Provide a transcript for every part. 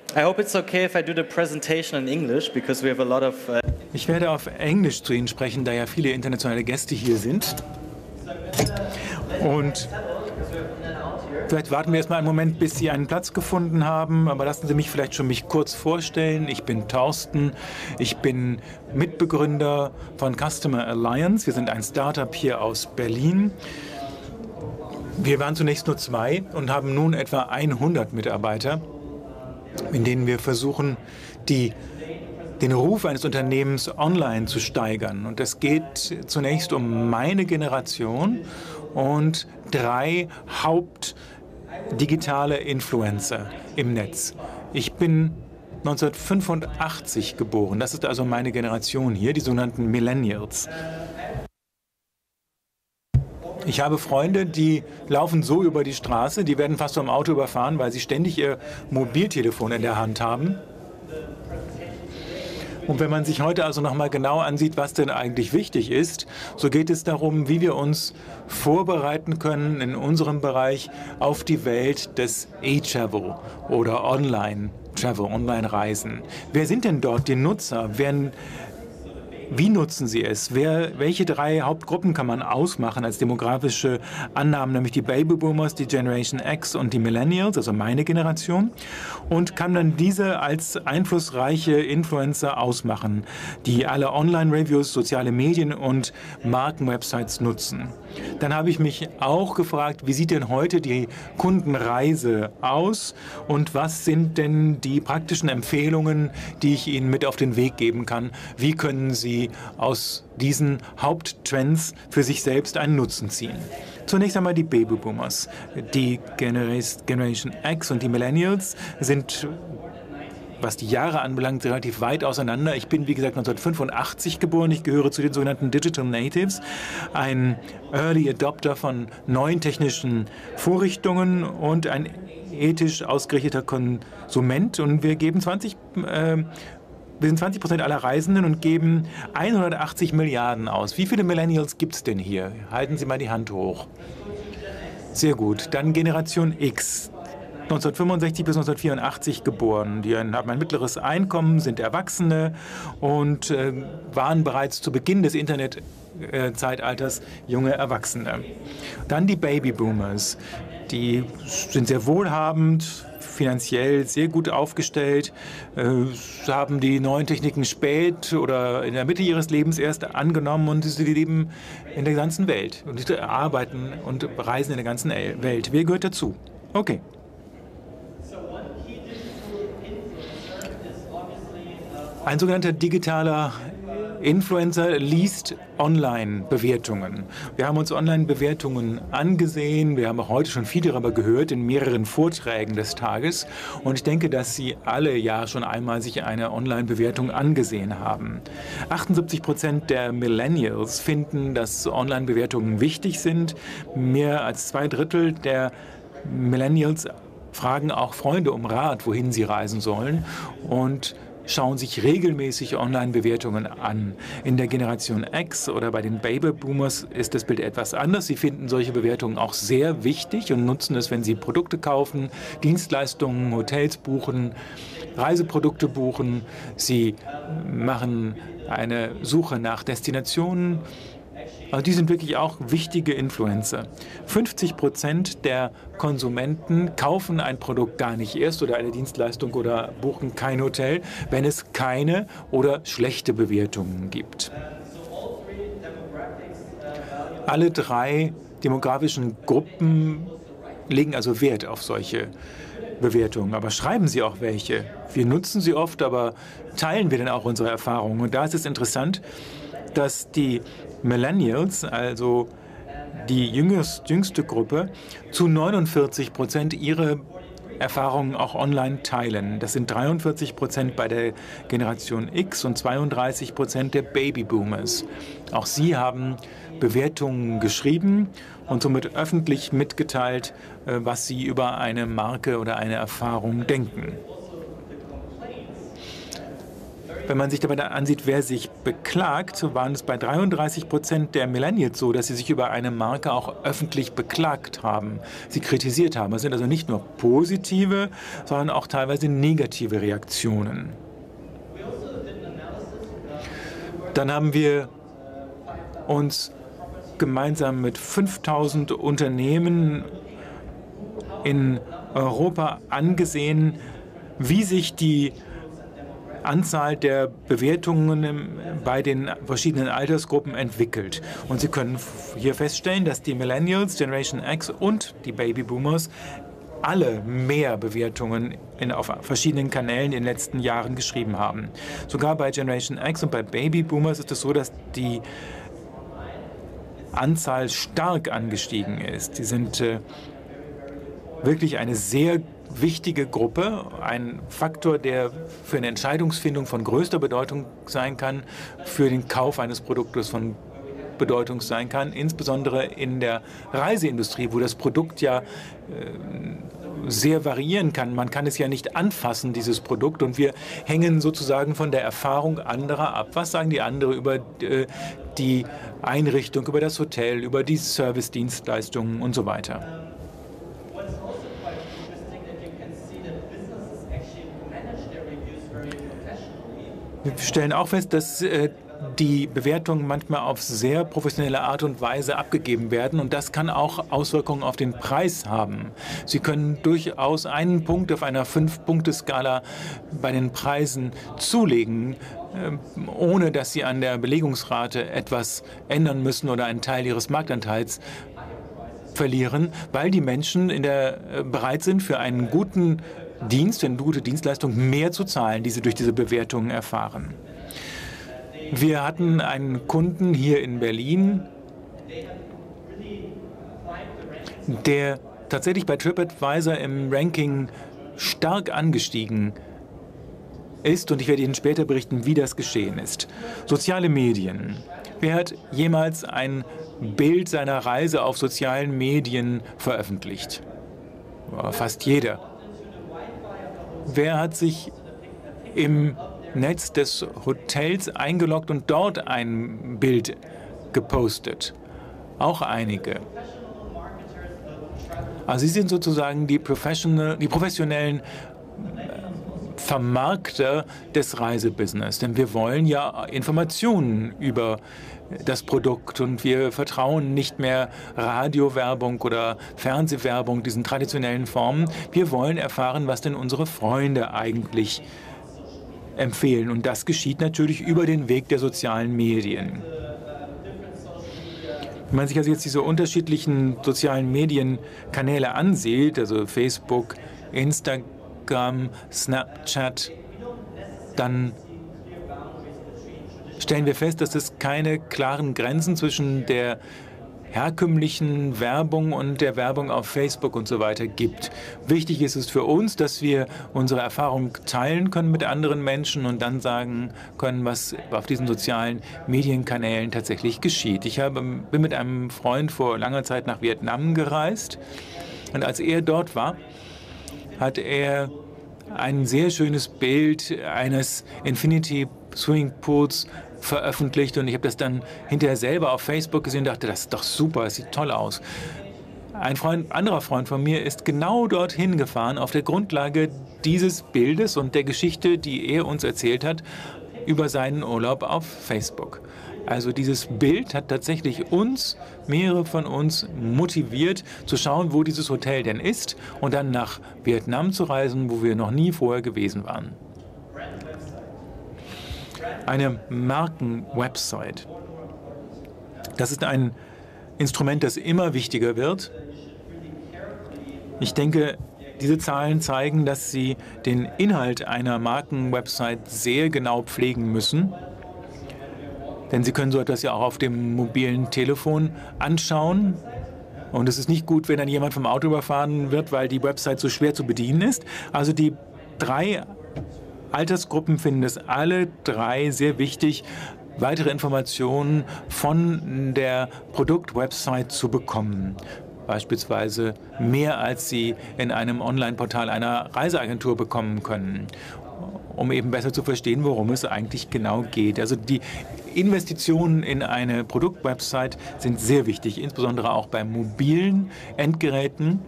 I hope it's okay if I do the presentation in English, because we have a lot of Ich werde auf Englisch zu Ihnen sprechen, da ja viele internationale Gäste hier sind. Und vielleicht warten wir erstmal einen Moment, bis Sie einen Platz gefunden haben. Aber lassen Sie mich vielleicht schon mich kurz vorstellen. Ich bin Thorsten. Ich bin Mitbegründer von Customer Alliance. Wir sind ein Startup hier aus Berlin. Wir waren zunächst nur 2 und haben nun etwa 100 Mitarbeiter, in denen wir versuchen, den Ruf eines Unternehmens online zu steigern. Und es geht zunächst um meine Generation und 3 hauptdigitale Influencer im Netz. Ich bin 1985 geboren. Das ist also meine Generation hier, die sogenannten Millennials. Ich habe Freunde, die laufen so über die Straße, die werden fast vom Auto überfahren, weil sie ständig ihr Mobiltelefon in der Hand haben. Und wenn man sich heute also nochmal genau ansieht, was denn eigentlich wichtig ist, so geht es darum, wie wir uns vorbereiten können in unserem Bereich auf die Welt des E-Travel oder Online-Travel, Online-Reisen. Wer sind denn dort die Nutzer? Wie nutzen sie es? Welche 3 Hauptgruppen kann man ausmachen als demografische Annahmen, nämlich die Babyboomers, die Generation X und die Millennials, also meine Generation? Und kann dann diese als einflussreiche Influencer ausmachen, die alle Online-Reviews, soziale Medien und Markenwebsites nutzen? Dann habe ich mich auch gefragt, wie sieht denn heute die Kundenreise aus und was sind denn die praktischen Empfehlungen, die ich Ihnen mit auf den Weg geben kann? Wie können Sie aus diesen Haupttrends für sich selbst einen Nutzen ziehen? Zunächst einmal die Babyboomers. Die Generation X und die Millennials sind, was die Jahre anbelangt, relativ weit auseinander. Ich bin, wie gesagt, 1985 geboren. Ich gehöre zu den sogenannten Digital Natives, ein Early Adopter von neuen technischen Vorrichtungen und ein ethisch ausgerichteter Konsument. Und wir geben wir sind 20% aller Reisenden und geben 180 Milliarden aus. Wie viele Millennials gibt es denn hier? Halten Sie mal die Hand hoch. Sehr gut. Dann Generation X. 1965 bis 1984 geboren. Die haben ein mittleres Einkommen, sind Erwachsene und waren bereits zu Beginn des Internetzeitalters junge Erwachsene. Dann die Babyboomers. Die sind sehr wohlhabend, finanziell sehr gut aufgestellt, haben die neuen Techniken spät oder in der Mitte ihres Lebens erst angenommen und sie leben in der ganzen Welt und sie arbeiten und reisen in der ganzen Welt. Wer gehört dazu? Okay. Ein sogenannter digitaler Influencer liest Online-Bewertungen. Wir haben uns Online-Bewertungen angesehen. Wir haben auch heute schon viel darüber gehört in mehreren Vorträgen des Tages. Und ich denke, dass Sie alle ja schon einmal sich eine Online-Bewertung angesehen haben. 78% der Millennials finden, dass Online-Bewertungen wichtig sind. Mehr als 2/3 der Millennials fragen auch Freunde um Rat, wohin sie reisen sollen. Und schauen sich regelmäßig Online-Bewertungen an. In der Generation X oder bei den Babyboomers ist das Bild etwas anders. Sie finden solche Bewertungen auch sehr wichtig und nutzen es, wenn sie Produkte kaufen, Dienstleistungen, Hotels buchen, Reiseprodukte buchen. Sie machen eine Suche nach Destinationen. Also die sind wirklich auch wichtige Influencer. 50% der Konsumenten kaufen ein Produkt gar nicht erst oder eine Dienstleistung oder buchen kein Hotel, wenn es keine oder schlechte Bewertungen gibt. Alle 3 demografischen Gruppen legen also Wert auf solche Bewertungen. Aber schreiben Sie auch welche. Wir nutzen sie oft, aber teilen wir denn auch unsere Erfahrungen? Und da ist es interessant, dass die Millennials, also die jüngste Gruppe, zu 49% ihre Erfahrungen auch online teilen. Das sind 43% bei der Generation X und 32% der Babyboomers. Auch sie haben Bewertungen geschrieben und somit öffentlich mitgeteilt, was sie über eine Marke oder eine Erfahrung denken. wenn man sich dabei ansieht, wer sich beklagt, so waren es bei 33% der Millennials so, dass sie sich über eine Marke auch öffentlich beklagt haben, sie kritisiert haben. Es sind also nicht nur positive, sondern auch teilweise negative Reaktionen. Dann haben wir uns gemeinsam mit 5000 Unternehmen in Europa angesehen, wie sich die Anzahl der Bewertungen bei den verschiedenen Altersgruppen entwickelt. Und Sie können hier feststellen, dass die Millennials, Generation X und die Babyboomers alle mehr Bewertungen auf verschiedenen Kanälen in den letzten Jahren geschrieben haben. Sogar bei Generation X und bei Babyboomers ist es so, dass die Anzahl stark angestiegen ist. Sie sind wirklich eine sehr wichtige Gruppe, ein Faktor, der für eine Entscheidungsfindung von größter Bedeutung sein kann, für den Kauf eines Produktes von Bedeutung sein kann, insbesondere in der Reiseindustrie, wo das Produkt ja sehr variieren kann. Man kann es ja nicht anfassen, dieses Produkt, und wir hängen sozusagen von der Erfahrung anderer ab. Was sagen die anderen über die Einrichtung, über das Hotel, über die Service-Dienstleistungen und so weiter? Wir stellen auch fest, dass die Bewertungen manchmal auf sehr professionelle Art und Weise abgegeben werden, und das kann auch Auswirkungen auf den Preis haben. Sie können durchaus einen Punkt auf einer 5-Punkte-Skala bei den Preisen zulegen, ohne dass Sie an der Belegungsrate etwas ändern müssen oder einen Teil Ihres Marktanteils verlieren, weil die Menschen bereit sind, für einen guten Dienst, eine gute Dienstleistung mehr zu zahlen, die sie durch diese Bewertungen erfahren. Wir hatten einen Kunden hier in Berlin, der tatsächlich bei TripAdvisor im Ranking stark angestiegen ist, und ich werde Ihnen später berichten, wie das geschehen ist. Soziale Medien. Wer hat jemals ein Bild seiner Reise auf sozialen Medien veröffentlicht? Fast jeder. Wer hat sich im Netz des Hotels eingeloggt und dort ein Bild gepostet? Auch einige. Also Sie sind sozusagen die professionellen Vermarkter des Reisebusiness, denn wir wollen ja Informationen über das Produkt, und wir vertrauen nicht mehr Radiowerbung oder Fernsehwerbung, diesen traditionellen Formen. Wir wollen erfahren, was denn unsere Freunde eigentlich empfehlen, und das geschieht natürlich über den Weg der sozialen Medien. Wenn man sich also jetzt diese unterschiedlichen sozialen Medienkanäle ansieht, also Facebook, Instagram, Snapchat, dann stellen wir fest, dass es keine klaren Grenzen zwischen der herkömmlichen Werbung und der Werbung auf Facebook und so weiter gibt. Wichtig ist es für uns, dass wir unsere Erfahrung teilen können mit anderen Menschen und dann sagen können, was auf diesen sozialen Medienkanälen tatsächlich geschieht. Ich bin mit einem Freund vor langer Zeit nach Vietnam gereist, und als er dort war, hat er ein sehr schönes Bild eines Infinity Swimming Pools veröffentlicht, und ich habe das dann hinterher selber auf Facebook gesehen und dachte, das ist doch super, das sieht toll aus. Ein anderer Freund von mir ist genau dorthin gefahren auf der Grundlage dieses Bildes und der Geschichte, die er uns erzählt hat über seinen Urlaub auf Facebook. Also dieses Bild hat tatsächlich mehrere von uns motiviert, zu schauen, wo dieses Hotel denn ist, und dann nach Vietnam zu reisen, wo wir noch nie vorher gewesen waren. Eine Markenwebsite. Das ist ein Instrument, das immer wichtiger wird. Ich denke, diese Zahlen zeigen, dass Sie den Inhalt einer Markenwebsite sehr genau pflegen müssen. Denn Sie können so etwas ja auch auf dem mobilen Telefon anschauen. Und es ist nicht gut, wenn dann jemand vom Auto überfahren wird, weil die Website so schwer zu bedienen ist. Also die 3 Altersgruppen finden es alle 3 sehr wichtig, weitere Informationen von der Produktwebsite zu bekommen. Beispielsweise mehr, als sie in einem Online-Portal einer Reiseagentur bekommen können. um eben besser zu verstehen, worum es eigentlich genau geht. Also die Investitionen in eine Produktwebsite sind sehr wichtig, insbesondere auch bei mobilen Endgeräten.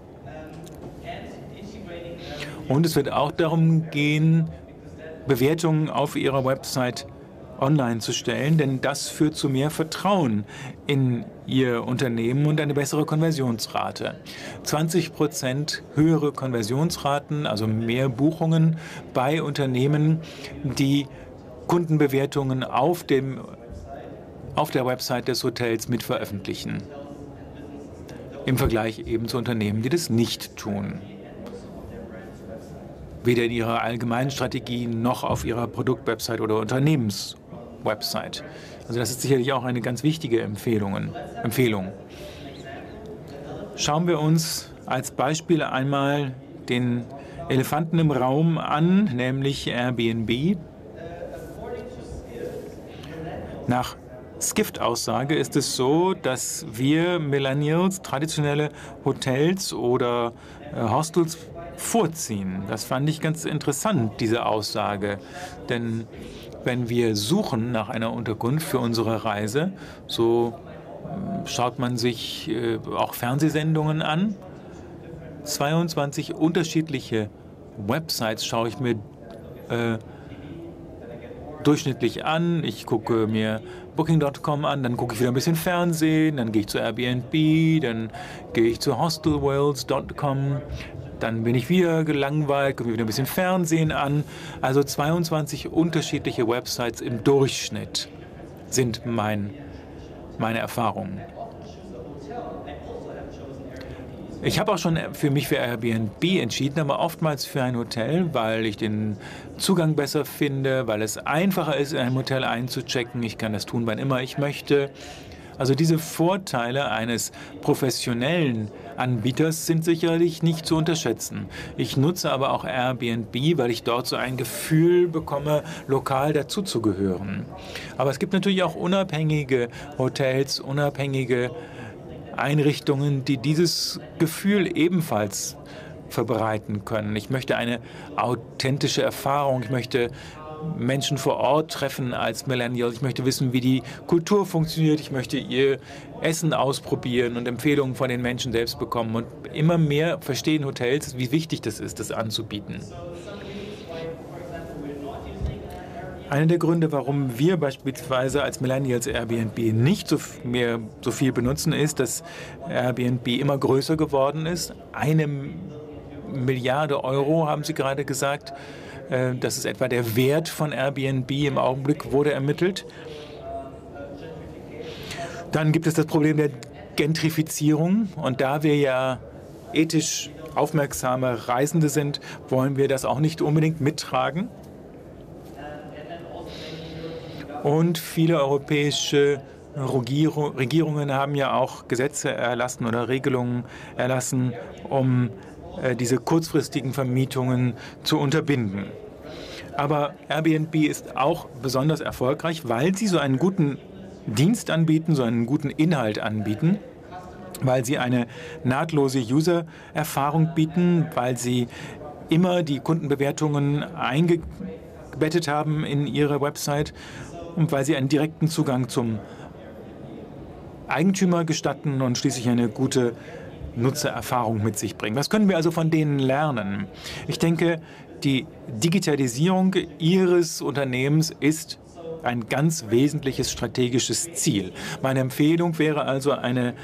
Und es wird auch darum gehen, Bewertungen auf Ihrer Website online zu stellen, denn das führt zu mehr Vertrauen in Ihr Unternehmen und eine bessere Konversionsrate. 20% höhere Konversionsraten, also mehr Buchungen bei Unternehmen, die Kundenbewertungen auf der Website des Hotels mit veröffentlichen. Im Vergleich eben zu Unternehmen, die das nicht tun. Weder in ihrer allgemeinen Strategie noch auf ihrer Produktwebsite oder Unternehmenswebsite. Also das ist sicherlich auch eine ganz wichtige Empfehlung. Schauen wir uns als Beispiel einmal den Elefanten im Raum an, nämlich Airbnb. Nach Skift-Aussage ist es so, dass wir Millennials traditionelle Hotels oder Hostels vorziehen. Das fand ich ganz interessant, diese Aussage. Denn wenn wir suchen nach einer Unterkunft für unsere Reise, so schaut man sich auch Fernsehsendungen an. 22 unterschiedliche Websites schaue ich mir durchschnittlich an. Ich gucke mir Booking.com an, dann gucke ich wieder ein bisschen Fernsehen, dann gehe ich zu Airbnb, dann gehe ich zu hostelworlds.com. Dann bin ich wieder gelangweilt, gucke mir wieder ein bisschen Fernsehen an. Also 22 unterschiedliche Websites im Durchschnitt sind meine Erfahrungen. Ich habe auch schon mich für Airbnb entschieden, aber oftmals für ein Hotel, weil ich den Zugang besser finde, weil es einfacher ist, in einem Hotel einzuchecken. Ich kann das tun, wann immer ich möchte. Also diese Vorteile eines professionellen Anbieters sind sicherlich nicht zu unterschätzen. Ich nutze aber auch Airbnb, weil ich dort so ein Gefühl bekomme, lokal dazuzugehören. Aber es gibt natürlich auch unabhängige Hotels, unabhängige Einrichtungen, die dieses Gefühl ebenfalls verbreiten können. Ich möchte eine authentische Erfahrung, ich möchte Menschen vor Ort treffen als Millennial. Ich möchte wissen, wie die Kultur funktioniert. Ich möchte ihr Essen ausprobieren und Empfehlungen von den Menschen selbst bekommen. Und immer mehr verstehen Hotels, wie wichtig das ist, das anzubieten. Einer der Gründe, warum wir beispielsweise als Millennials Airbnb nicht so viel benutzen, ist, dass Airbnb immer größer geworden ist. 1 Milliarde Euro, haben Sie gerade gesagt. Das ist etwa der Wert von Airbnb im Augenblick, wurde ermittelt. Dann gibt es das Problem der Gentrifizierung. Und da wir ja ethisch aufmerksame Reisende sind, wollen wir das auch nicht unbedingt mittragen. Und viele europäische Regierungen haben ja auch Gesetze erlassen oder Regelungen erlassen, um diese kurzfristigen Vermietungen zu unterbinden. Aber Airbnb ist auch besonders erfolgreich, weil sie so einen guten Dienst anbieten, so einen guten Inhalt anbieten, weil sie eine nahtlose User-Erfahrung bieten, weil sie immer die Kundenbewertungen eingebettet haben in ihre Website und weil sie einen direkten Zugang zum Eigentümer gestatten und schließlich eine gute Nutzererfahrung mit sich bringen. Was können wir also von denen lernen? Ich denke, die Digitalisierung Ihres Unternehmens ist ein ganz wesentliches strategisches Ziel. Meine Empfehlung wäre also, eine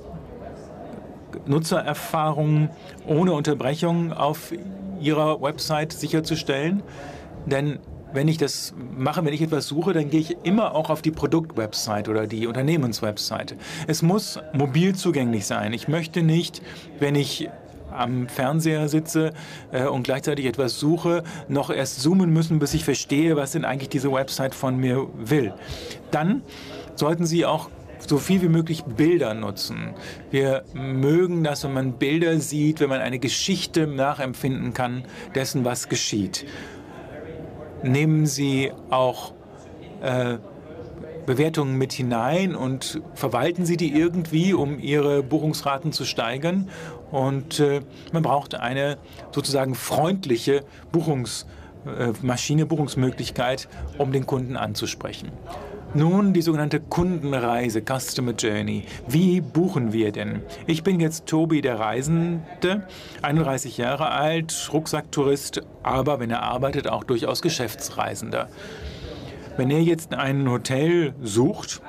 Nutzererfahrung ohne Unterbrechung auf Ihrer Website sicherzustellen. Denn wenn ich das mache, wenn ich etwas suche, dann gehe ich immer auch auf die Produktwebsite oder die Unternehmenswebsite. Es muss mobil zugänglich sein. Ich möchte nicht, wenn ich am Fernseher sitze und gleichzeitig etwas suche, noch erst zoomen müssen, bis ich verstehe, was denn eigentlich diese Website von mir will. Dann sollten Sie auch so viel wie möglich Bilder nutzen. Wir mögen das, wenn man Bilder sieht, wenn man eine Geschichte nachempfinden kann dessen, was geschieht. Nehmen Sie auch Bewertungen mit hinein und verwalten Sie die irgendwie, um Ihre Buchungsraten zu steigern. Und man braucht eine sozusagen freundliche Maschine, Buchungsmöglichkeit, um den Kunden anzusprechen. Nun die sogenannte Kundenreise, Customer Journey. Wie buchen wir denn? Ich bin jetzt Tobi, der Reisende, 31 Jahre alt, Rucksacktourist, aber wenn er arbeitet, auch durchaus Geschäftsreisender. Wenn er jetzt ein Hotel sucht,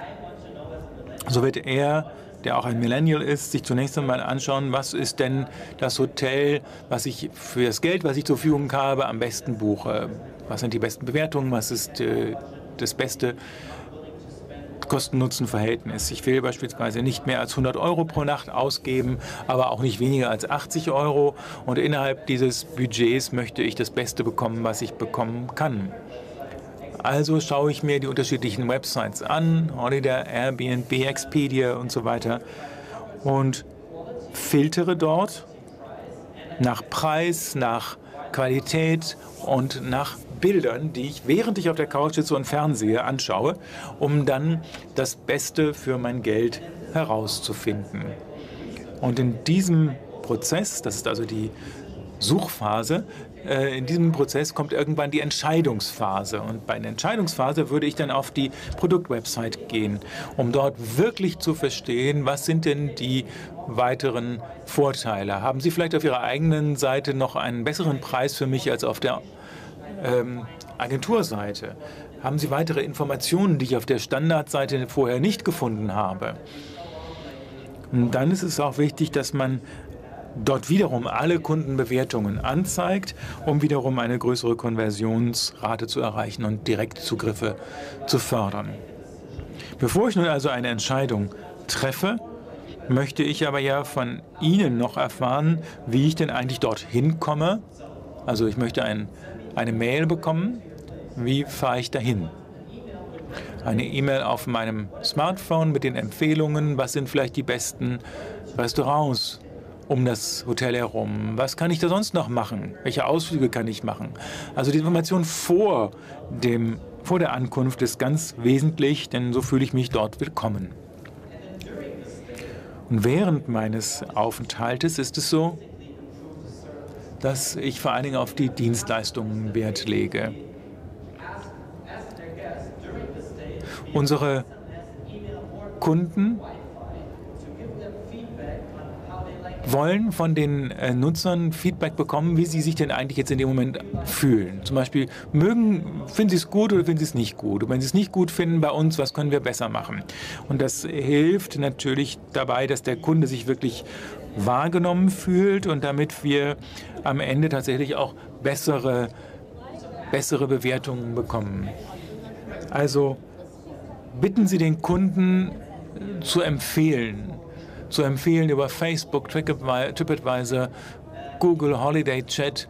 so wird er, der auch ein Millennial ist, sich zunächst einmal anschauen, was ist denn das Hotel, was ich für das Geld, was ich zur Verfügung habe, am besten buche. Was sind die besten Bewertungen, was ist das beste Kosten-Nutzen-Verhältnis. Ich will beispielsweise nicht mehr als 100 € pro Nacht ausgeben, aber auch nicht weniger als 80 €. Und innerhalb dieses Budgets möchte ich das Beste bekommen, was ich bekommen kann. Also schaue ich mir die unterschiedlichen Websites an, Holiday, Airbnb, Expedia und so weiter, und filtere dort nach Preis, nach Qualität und nach Bildern, die ich, während ich auf der Couch sitze und Fernsehe, anschaue, um dann das Beste für mein Geld herauszufinden. Und in diesem Prozess, das ist also die Suchphase, in diesem Prozess kommt irgendwann die Entscheidungsphase. Und bei der Entscheidungsphase würde ich dann auf die Produktwebsite gehen, um dort wirklich zu verstehen, was sind denn die weiteren Vorteile. Haben Sie vielleicht auf Ihrer eigenen Seite noch einen besseren Preis für mich als auf der Agenturseite? Haben Sie weitere Informationen, die ich auf der Standardseite vorher nicht gefunden habe? Und dann ist es auch wichtig, dass man dort wiederum alle Kundenbewertungen anzeigt, um wiederum eine größere Konversionsrate zu erreichen und Direktzugriffe zu fördern. Bevor ich nun also eine Entscheidung treffe, möchte ich aber ja von Ihnen noch erfahren, wie ich denn eigentlich dorthin komme. Also ich möchte eine Mail bekommen. Wie fahre ich dahin? Eine E-Mail auf meinem Smartphone mit den Empfehlungen, was sind vielleicht die besten Restaurants um das Hotel herum. Was kann ich da sonst noch machen? Welche Ausflüge kann ich machen? Also die Information vor der Ankunft ist ganz wesentlich, denn so fühle ich mich dort willkommen. Und während meines Aufenthaltes ist es so, dass ich vor allen Dingen auf die Dienstleistungen Wert lege. Unsere Kunden wollen von den Nutzern Feedback bekommen, wie sie sich denn eigentlich jetzt in dem Moment fühlen. Zum Beispiel, finden sie es gut oder finden sie es nicht gut? Und wenn sie es nicht gut finden bei uns, was können wir besser machen? Und das hilft natürlich dabei, dass der Kunde sich wirklich wahrgenommen fühlt und damit wir am Ende tatsächlich auch bessere Bewertungen bekommen. Also bitten Sie den Kunden zu empfehlen über Facebook, TripAdvisor, Google, Holiday Check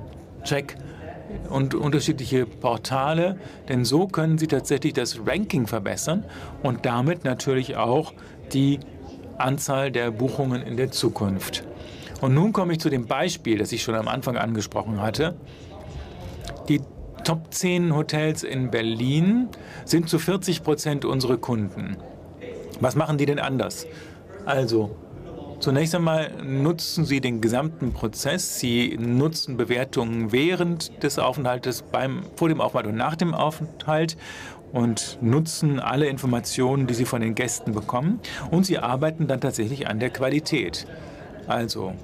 und unterschiedliche Portale, denn so können Sie tatsächlich das Ranking verbessern und damit natürlich auch die Anzahl der Buchungen in der Zukunft. Und nun komme ich zu dem Beispiel, das ich schon am Anfang angesprochen hatte. Die Top 10 Hotels in Berlin sind zu 40% unsere Kunden. Was machen die denn anders? Also, zunächst einmal nutzen Sie den gesamten Prozess. Sie nutzen Bewertungen während des Aufenthaltes, vor dem Aufenthalt und nach dem Aufenthalt und nutzen alle Informationen, die Sie von den Gästen bekommen. Und Sie arbeiten dann tatsächlich an der Qualität. Also,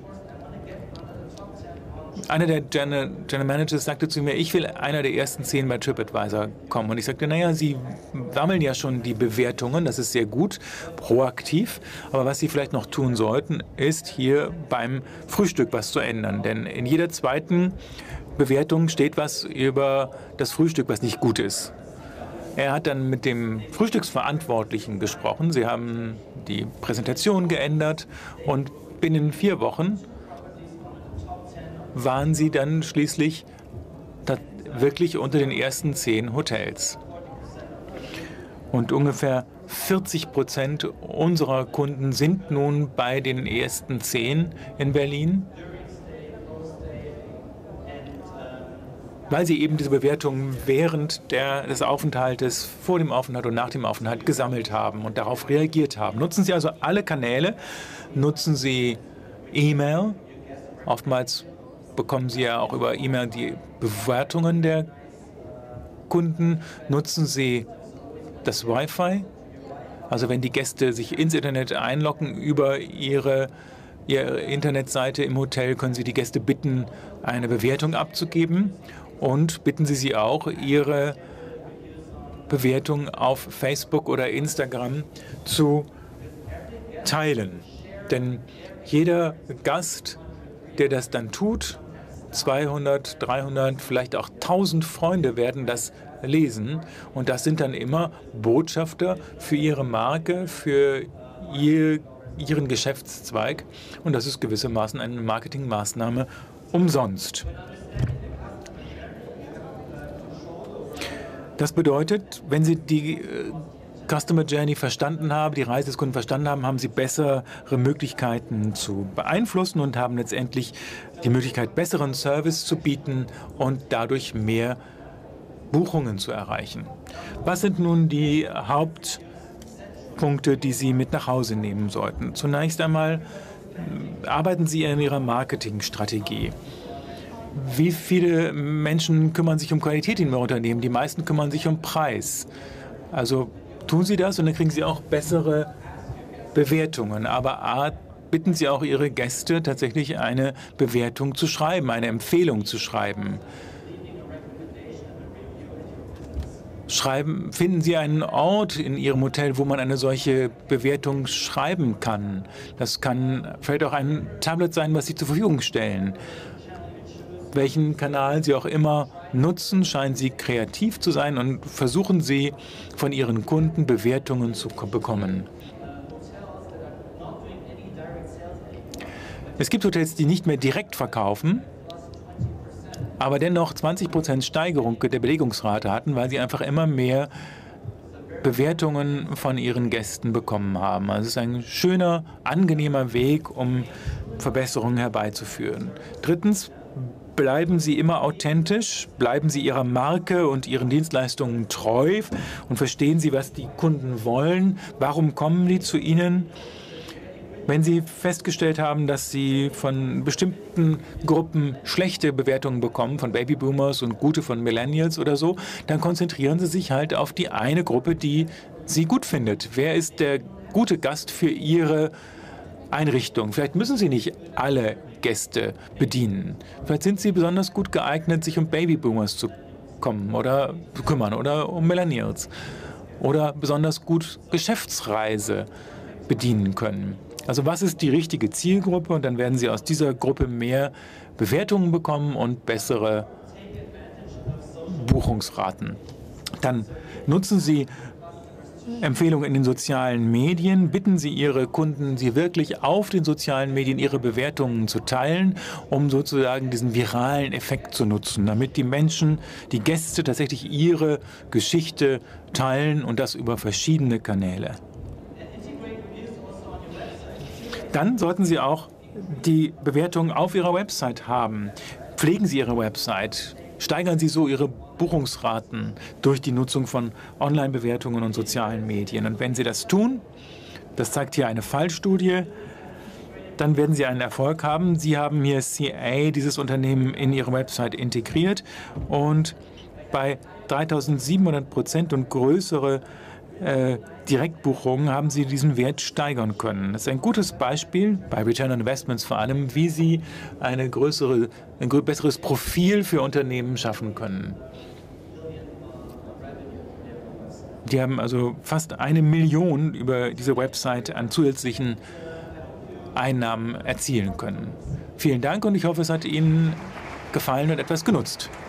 einer der General Managers sagte zu mir, ich will einer der ersten 10 bei TripAdvisor kommen. Und ich sagte, naja, Sie sammeln ja schon die Bewertungen, das ist sehr gut, proaktiv. Aber was Sie vielleicht noch tun sollten, ist hier beim Frühstück was zu ändern. Denn in jeder zweiten Bewertung steht was über das Frühstück, was nicht gut ist. Er hat dann mit dem Frühstücksverantwortlichen gesprochen. Sie haben die Präsentation geändert und binnen 4 Wochen waren sie dann schließlich wirklich unter den ersten 10 Hotels. Und ungefähr 40% unserer Kunden sind nun bei den ersten 10 in Berlin, weil sie eben diese Bewertungen während des Aufenthaltes, vor dem Aufenthalt und nach dem Aufenthalt gesammelt haben und darauf reagiert haben. Nutzen Sie also alle Kanäle, nutzen Sie E-Mail, oftmals bekommen Sie ja auch über E-Mail die Bewertungen der Kunden. Nutzen Sie das Wi-Fi? Also wenn die Gäste sich ins Internet einloggen über Ihre Internetseite im Hotel, können Sie die Gäste bitten, eine Bewertung abzugeben. Und bitten Sie sie auch, Ihre Bewertung auf Facebook oder Instagram zu teilen. Denn jeder Gast, der das dann tut, 200, 300, vielleicht auch 1000 Freunde werden das lesen. Und das sind dann immer Botschafter für ihre Marke, für ihren Geschäftszweig. Und das ist gewissermaßen eine Marketingmaßnahme umsonst. Das bedeutet, wenn Sie die Customer Journey verstanden haben, die Reise des Kunden verstanden haben, haben Sie bessere Möglichkeiten zu beeinflussen und haben letztendlich die Möglichkeit, besseren Service zu bieten und dadurch mehr Buchungen zu erreichen. Was sind nun die Hauptpunkte, die Sie mit nach Hause nehmen sollten? Zunächst einmal arbeiten Sie an Ihrer Marketingstrategie. Wie viele Menschen kümmern sich um Qualität in Ihrem Unternehmen? Die meisten kümmern sich um Preis. Also tun Sie das und dann kriegen Sie auch bessere Bewertungen. Aber bitten Sie auch Ihre Gäste, tatsächlich eine Bewertung zu schreiben, eine Empfehlung zu schreiben. Finden Sie einen Ort in Ihrem Hotel, wo man eine solche Bewertung schreiben kann. Das kann vielleicht auch ein Tablet sein, was Sie zur Verfügung stellen. Welchen Kanal Sie auch immer nutzen, scheinen Sie kreativ zu sein und versuchen Sie, von Ihren Kunden Bewertungen zu bekommen. Es gibt Hotels, die nicht mehr direkt verkaufen, aber dennoch 20% Steigerung der Belegungsrate hatten, weil sie einfach immer mehr Bewertungen von ihren Gästen bekommen haben. Also es ist ein schöner, angenehmer Weg, um Verbesserungen herbeizuführen. Drittens, bleiben Sie immer authentisch, bleiben Sie Ihrer Marke und Ihren Dienstleistungen treu und verstehen Sie, was die Kunden wollen, warum kommen die zu Ihnen. Wenn Sie festgestellt haben, dass Sie von bestimmten Gruppen schlechte Bewertungen bekommen, von Babyboomers und gute von Millennials oder so, dann konzentrieren Sie sich halt auf die eine Gruppe, die Sie gut findet. Wer ist der gute Gast für Ihre Einrichtung? Vielleicht müssen Sie nicht alle Gäste bedienen. Vielleicht sind Sie besonders gut geeignet, sich um Babyboomers zu kümmern oder um Millennials oder besonders gut Geschäftsreise bedienen können. Also was ist die richtige Zielgruppe? Und dann werden Sie aus dieser Gruppe mehr Bewertungen bekommen und bessere Buchungsraten. Dann nutzen Sie Empfehlungen in den sozialen Medien. Bitten Sie Ihre Kunden, Sie wirklich auf den sozialen Medien Ihre Bewertungen zu teilen, um sozusagen diesen viralen Effekt zu nutzen, damit die Menschen, die Gäste tatsächlich ihre Geschichte teilen und das über verschiedene Kanäle. Dann sollten Sie auch die Bewertungen auf Ihrer Website haben. Pflegen Sie Ihre Website. Steigern Sie so Ihre Buchungsraten durch die Nutzung von Online-Bewertungen und sozialen Medien. Und wenn Sie das tun, das zeigt hier eine Fallstudie, dann werden Sie einen Erfolg haben. Sie haben hier CA, dieses Unternehmen, in Ihre Website integriert und bei 3.700% und größere Direktbuchungen haben Sie diesen Wert steigern können. Das ist ein gutes Beispiel, bei Return on Investments vor allem, wie Sie ein besseres Profil für Unternehmen schaffen können. Die haben also fast 1 Million über diese Website an zusätzlichen Einnahmen erzielen können. Vielen Dank und ich hoffe, es hat Ihnen gefallen und etwas genutzt.